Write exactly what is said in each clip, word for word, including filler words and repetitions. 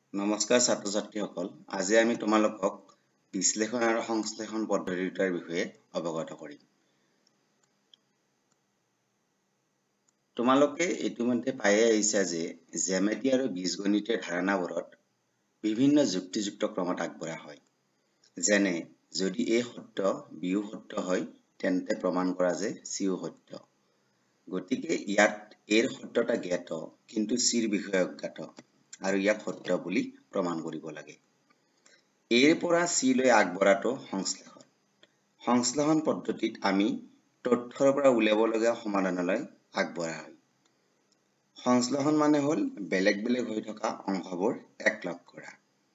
নমস্কাৰ ছাত্ৰ ছাত্ৰীসকল আজি আমি তোমালোকক বিশ্লেষণ আৰু সংশ্লেষণ পদ্ধতি দুটাৰ বিষয়ে অৱগত কৰিম। তোমালোকে ইতিমধ্যে পাই আহিছা যে জ্যামিতি আৰু বীজগণিতীয় ধাৰণাবোৰত বিভিন্ন যুক্তিযুক্ত ক্ৰমত আগবঢ়া হয়। যেনে যদি A সত্য B সত্য হয় তেন্তে প্ৰমাণ কৰা যে C সত্য। গতিকে ইয়াত A ৰ সত্যতা জ্ঞাত কিন্তু C ৰ বিষয়ে অজ্ঞাত আৰু ইয়াক সত্য বুলি প্ৰমাণ কৰিব লাগে। A ৰ পৰা C লৈ আগবঢ়াটো সংশ্লেষণ। সংশ্লেষণ পদ্ধতিত আমি তথ্যৰ পৰা উলিয়াব লগা সমাধানলৈ আগবঢ়া হয়। সংশ্লেষণ মানে হ'ল বেলেগ বেলেগ হৈ থকা অংশবোৰ একলগ কৰা।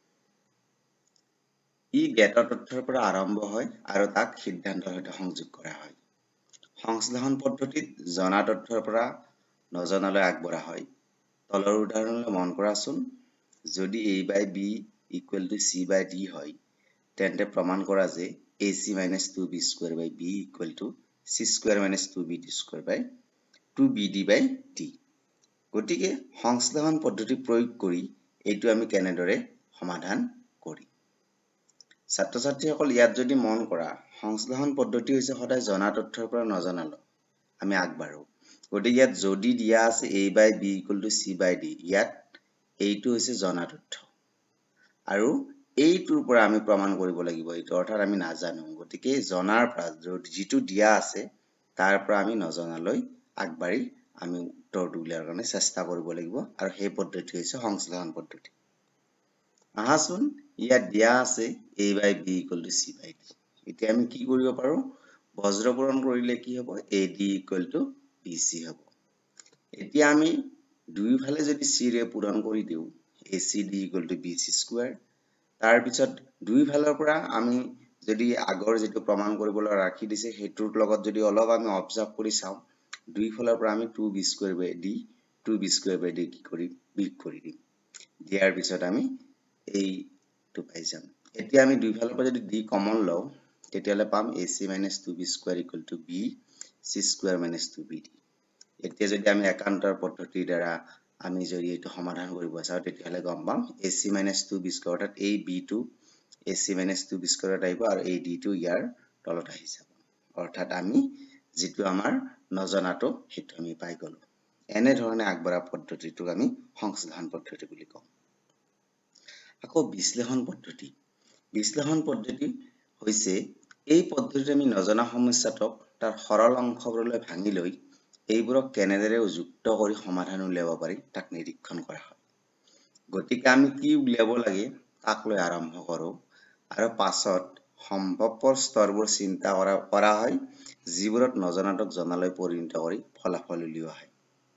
ই জ্ঞাত তথ্যৰ পৰা আৰম্ভ হয় আৰু তাক সিদ্ধান্তৰ সৈতে সংযোগ কৰা হয়। সংশ্লেষণ পদ্ধতিত জনা তথ্যৰ পৰা নজনালৈ আগবঢ়া হয়। তলৰ উদাহৰণলৈ মন কৰাচোন। যদি A by B equal to C by D হয় তেন্তে প্ৰমাণ কৰা যে A C minus two B square by B equal to C square minus two B D square by two B D by D। গতিকে সংশ্লেষণ পদ্ধতি প্ৰয়োগ কৰি এইটো আমি কেনেদৰে সমাধান কৰিম। ছাত্ৰ ছাত্ৰীসকল ইয়াত যদি মন কৰা সংশ্লেষণ পদ্ধতি হৈছে সদায় জনা তথ্যৰ পৰা নজনালৈ আমি আগবাঢ়ো। গতিকে ইয়াত যদি দিয়া আছে A by B equal to C by D, ইয়াত এইটো হৈছে জনা তথ্য আৰু এইটোৰ পৰা আমি প্ৰমাণ কৰিব লাগিব। এইটো অৰ্থাৎ আমি নাজানো। গতিকে জনাৰ পৰা যিটো দিয়া আছে তাৰ পৰা আমি নজনালৈ আগবাঢ়ি আমি উত্তৰটো উলিয়াৰ কাৰণে চেষ্টা কৰিব লাগিব আৰু সেই পদ্ধতি হৈছে সংশ্লেষণ পদ্ধতি। আহাচোন ইয়াত দিয়া আছে A by B equal to C by D। এতিয়া আমি কি কৰিব পাৰো? বজ্ৰপূৰণ কৰিলে কি হ'ব? A D equal to B C হ'ব। এতিয়া আমি দুইফালে যদি C ৰে পূৰণ কৰি দিওঁ A C D equal to B C square, তাৰ পিছত দুইফালৰ পৰা আমি যদি আগৰ যিটো প্ৰমাণ কৰিবলৈ ৰাখি দিছে সেইটোৰ লগত যদি অলপ আমি অবজাৰ্ভ কৰি চাওঁ দুইফালৰ পৰা আমি two B square by D two B square by D কি কৰি বিয়োগ কৰি দিম। দিয়াৰ পিছত আমি এইটো পাই যাম। এতিয়া আমি দুইফালৰ পৰা যদি D কমন লওঁ তেতিয়াহ'লে পাম A C minus two B square equal to B C square minus two B D। এতিয়া যদি আমি একান্তৰ পদ্ধতিৰ দ্বাৰা আমি যদি এইটো সমাধান কৰিব চাওঁ তেতিয়াহ'লে গম পাম A C minus two B square অৰ্থাৎ এই B টো A C minus two B square আহিব আৰু এই D টো ইয়াৰ তলত আহি যাব। অৰ্থাৎ আমি যিটো আমাৰ নজনাটো সেইটো আমি পাই গলো। এনে ধৰণে আগবঢ়া পদ্ধতিটোক আমি সংশ্লেষণ পদ্ধতি বুলি কওঁ। আকৌ বিশ্লেষণ পদ্ধতি। বিশ্লেষণ পদ্ধতি হৈছে এই পদ্ধতিত আমি নজনা সমস্যাটোক তাৰ সৰল অংশবোৰলৈ ভাঙি লৈ এইবোৰক কেনেদৰে যুক্ত কৰি সমাধান উলিয়াব পাৰি তাক নিৰীক্ষণ কৰা হয়। গতিকে আমি কি উলিয়াব লাগে তাক লৈ আৰম্ভ কৰোঁ আৰু পাছত সম্ভৱপৰ স্তৰবোৰ চিন্তা কৰা কৰা হয় যিবোৰত নজনাটোক জনালৈ পৰিণত কৰি ফলাফল উলিওৱা হয়।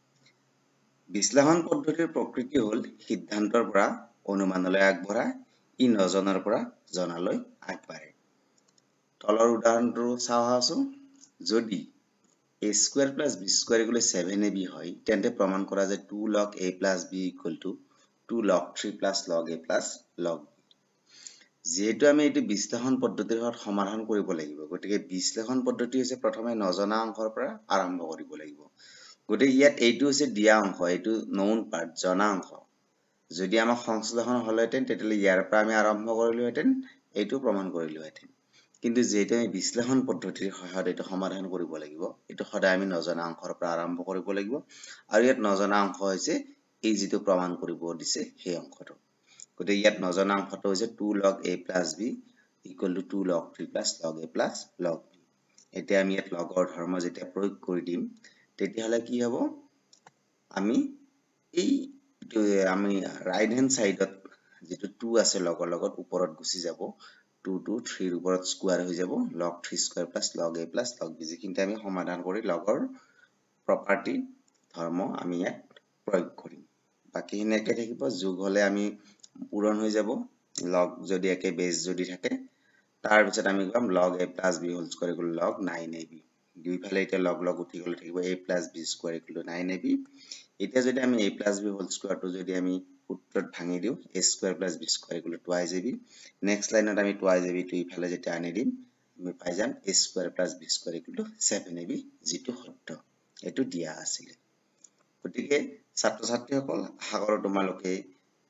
বিশ্লেষণ পদ্ধতিৰ প্ৰকৃতি হ'ল সিদ্ধান্তৰ পৰা অনুমানলৈ আগবঢ়া, ই নজনাৰ পৰা জনালৈ আগবাঢ়ে। তলৰ উদাহৰণটো চাওঁ আহাচোন। যদি A square plus B square equal to seven A B হয় তেন্তে প্ৰমাণ কৰা যে two log A plus B equal to two log three plus log A plus log B। যেহেতু আমি এইটো বিশ্লেষণ পদ্ধতিৰ সহায়ত সমাধান কৰিব লাগিব গতিকে বিশ্লেষণ পদ্ধতি হৈছে প্ৰথমে নজনা অংশৰ পৰা আৰম্ভ কৰিব লাগিব। গতিকে ইয়াত এইটো হৈছে দিয়া অংশ, এইটো known part জনা অংশ। যদি আমাক সংশ্লেষণ হলহেঁতেন তেতিয়াহ'লে ইয়াৰ পৰা আমি আৰম্ভ কৰিলোহেঁতেন, এইটো প্ৰমাণ কৰিলোহেঁতেন। কিন্তু যেহেতু আমি বিশ্লেষণ পদ্ধতিৰ সহায়ত এইটো সমাধান কৰিব লাগিব এইটো সদায় আমি নজনা অংশৰ পৰা আৰম্ভ কৰিব লাগিব আৰু ইয়াত নজনা অংশ হৈছে এই যিটো প্ৰমাণ কৰিব দিছে সেই অংশটো। গতিকে ইয়াত নজনা অংশটো হৈছে two log A plus B equal to two log three plus log A plus log B। এতিয়া আমি ইয়াত লগৰ ধৰ্ম যেতিয়া প্ৰয়োগ কৰি দিম তেতিয়াহ'লে কি হ'ব? আমি এই আমি ৰাইট হেণ্ড সাইডত যিটো two আছে লগৰ লগত ওপৰত গুচি যাব। two to three ৰ ওপৰত স্কোয়াৰ হৈ যাব log three square plus log A plus log B। যিখিনি আমি সমাধান কৰি লগৰ প্ৰপাৰ্টি ধৰ্ম আমি ইয়াত প্ৰয়োগ কৰিম। বাকিখিনি একে থাকিব, যোগ হলে আমি পূৰণ হৈ যাব লগ যদি একে বেছ যদি থাকে। তাৰ পিছত আমি কম log A plus B whole square equal to log nine A B। দুইফালে এতিয়া লগ লগ উঠি গলে থাকিব A plus B square equal to nine A B। এতিয়া যদি আমি A plus B whole square টো যদি আমি সূত্ৰত ভাঙি দিওঁ A square plus B square equal to twice A B। Next লাইনত আমি twice A B টো ইফালে যেতিয়া আনি দিম আমি পাই যাম A square plus B square equal to seven A B যিটো সত্য। এইটো দিয়া আছিল। গতিকে ছাত্ৰ ছাত্ৰীসকল আশা কৰোঁ তোমালোকে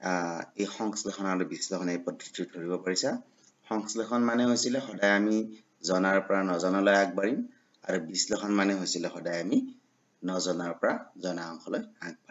এই সংশ্লেষণ আৰু বিশ্লেষণ এই পদ্ধতিটো ধৰিব পাৰিছা সংশ্লেষণ মানে হৈছিল সদায় আমি জনাৰ পৰা নজনালৈ আগবাঢ়িম আৰু বিশ্লেষণ মানে হৈছিল সদায় আমি নজনাৰ পৰা জনা অংশলৈ